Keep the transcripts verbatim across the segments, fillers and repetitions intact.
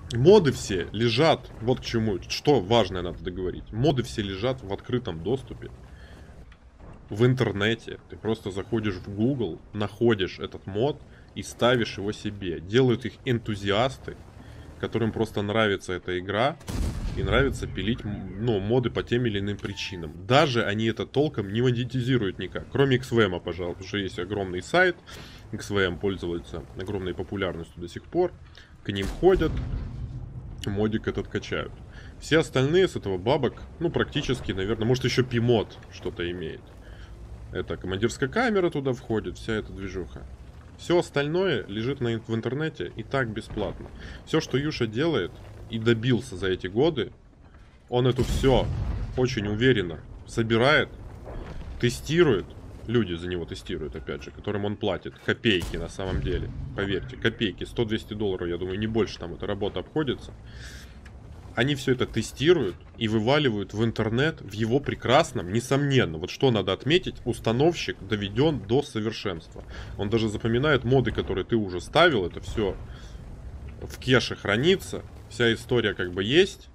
Моды все лежат, вот к чему, что важное надо договорить. Моды все лежат в открытом доступе. В интернете. Ты просто заходишь в Google, находишь этот мод и ставишь его себе. Делают их энтузиасты, которым просто нравится эта игра. И нравится пилить, ну, моды по тем или иным причинам. Даже они это толком не монетизируют никак. Кроме икс ви эм, пожалуй, потому что есть огромный сайт. икс ви эм пользуется огромной популярностью до сих пор. К ним ходят, модик этот качают. Все остальные с этого бабок, ну, практически, наверное, может еще пи-мод что-то имеет. Это командирская камера туда входит, вся эта движуха. Все остальное лежит на, в интернете и так бесплатно. Все, что Юша делает и добился за эти годы, он это все очень уверенно собирает, тестирует. Люди за него тестируют, опять же, которым он платит. Копейки на самом деле. Поверьте, копейки. сто-двести долларов, я думаю, не больше там эта работа обходится. Они все это тестируют и вываливают в интернет в его прекрасном, несомненно, вот что надо отметить, установщик доведен до совершенства. Он даже запоминает моды, которые ты уже ставил, это все в кеше хранится, вся история как бы есть.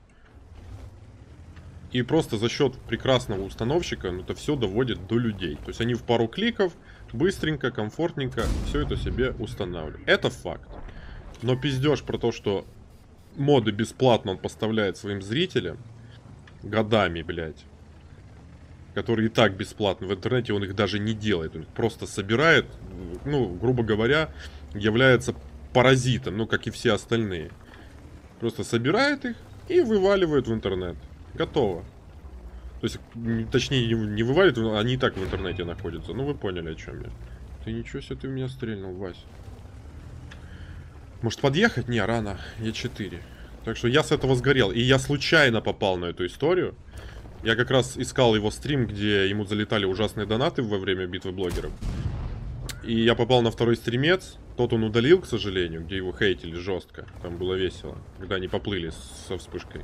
И просто за счет прекрасного установщика, ну, это все доводит до людей. То есть они в пару кликов, быстренько, комфортненько все это себе устанавливают. Это факт. Но пиздеж про то, что моды бесплатно он поставляет своим зрителям годами, блядь, которые и так бесплатны в интернете, он их даже не делает, он их просто собирает, ну, грубо говоря, является паразитом, ну, как и все остальные. Просто собирает их и вываливает в интернет. Готово. То есть, точнее, не вываливает, они и так в интернете находятся. Ну, вы поняли, о чем я. Ты ничего себе, ты в меня стрельнул, Вась. Может подъехать? Не, рано. Е четыре. Так что я с этого сгорел. И я случайно попал на эту историю. Я как раз искал его стрим, где ему залетали ужасные донаты во время битвы блогеров. И я попал на второй стримец. Тот он удалил, к сожалению, где его хейтили жестко. Там было весело, когда они поплыли со вспышкой.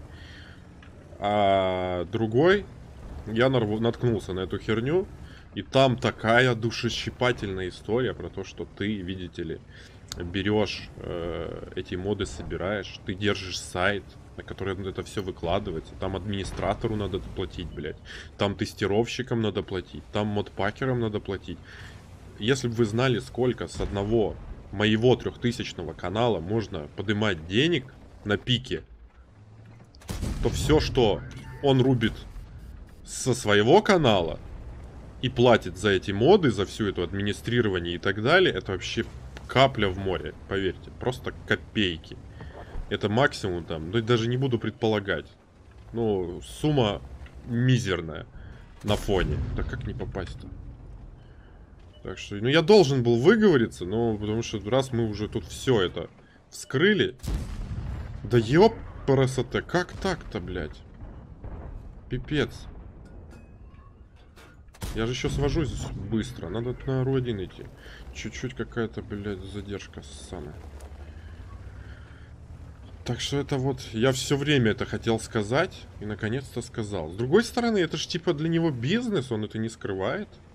А другой, я наткнулся на эту херню. И там такая душещипательная история про то, что ты, видите ли, берешь э, эти моды, собираешь, ты держишь сайт, на который это все выкладывается. Там администратору надо платить, блядь. Там тестировщикам надо платить. Там модпакерам надо платить. Если бы вы знали, сколько с одного моего трехтысячного канала можно поднимать денег на пике, то все, что он рубит со своего канала и платит за эти моды, за всю эту администрирование и так далее, это вообще капля в море, поверьте. Просто копейки. Это максимум там, ну даже не буду предполагать. Ну, сумма мизерная на фоне. Да как не попасть-то? Так что, ну я должен был выговориться, но потому что раз мы уже тут все это вскрыли. Да ёп, красота, как так-то, блядь? Пипец. Я же еще свожусь быстро. Надо на ру один идти. Чуть-чуть какая-то, блядь, задержка ссаная. Так что это вот... Я все время это хотел сказать. И наконец-то сказал. С другой стороны, это же типа для него бизнес. Он это не скрывает.